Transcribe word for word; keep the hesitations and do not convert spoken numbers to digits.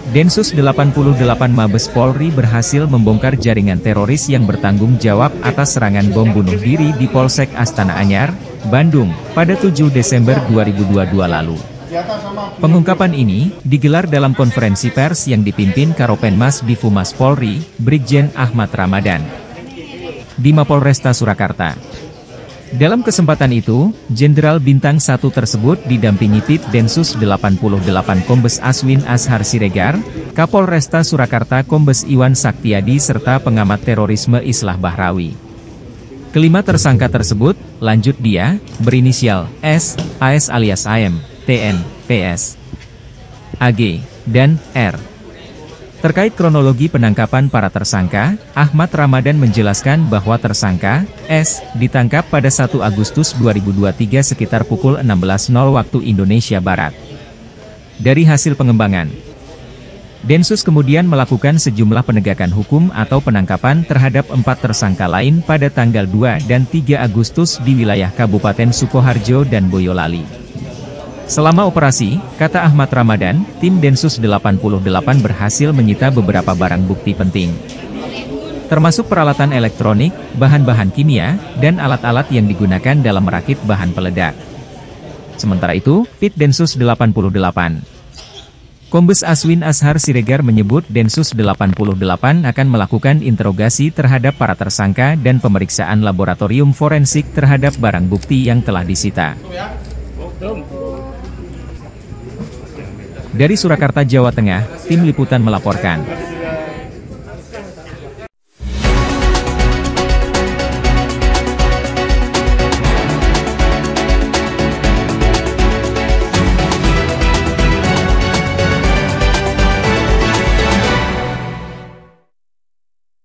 Densus delapan puluh delapan Mabes Polri berhasil membongkar jaringan teroris yang bertanggung jawab atas serangan bom bunuh diri di Polsek Astana Anyar, Bandung, pada tujuh Desember dua ribu dua puluh dua lalu. Pengungkapan ini digelar dalam konferensi pers yang dipimpin Karopenmas Difumas Polri, Brigjen Ahmad Ramadan, di Mapolresta Surakarta. Dalam kesempatan itu, Jenderal Bintang satu tersebut didampingi Pit Densus delapan puluh delapan Kombes Aswin Ashar Siregar, Kapolresta Surakarta Kombes Iwan Saktiadi serta pengamat terorisme Islah Bahrawi. Kelima tersangka tersebut, lanjut dia, berinisial S, A S alias A M, T N, P S, A G, dan R. Terkait kronologi penangkapan para tersangka, Ahmad Ramadan menjelaskan bahwa tersangka S ditangkap pada satu Agustus dua ribu dua puluh tiga sekitar pukul enam belas waktu Indonesia Barat. Dari hasil pengembangan, Densus kemudian melakukan sejumlah penegakan hukum atau penangkapan terhadap empat tersangka lain pada tanggal dua dan tiga Agustus di wilayah Kabupaten Sukoharjo dan Boyolali. Selama operasi, kata Ahmad Ramadan, tim Densus delapan puluh delapan berhasil menyita beberapa barang bukti penting, termasuk peralatan elektronik, bahan-bahan kimia, dan alat-alat yang digunakan dalam merakit bahan peledak. Sementara itu, Pit Densus delapan puluh delapan, Kombes Aswin Ashar Siregar menyebut Densus delapan puluh delapan akan melakukan interogasi terhadap para tersangka dan pemeriksaan laboratorium forensik terhadap barang bukti yang telah disita. Dari Surakarta, Jawa Tengah, tim liputan melaporkan.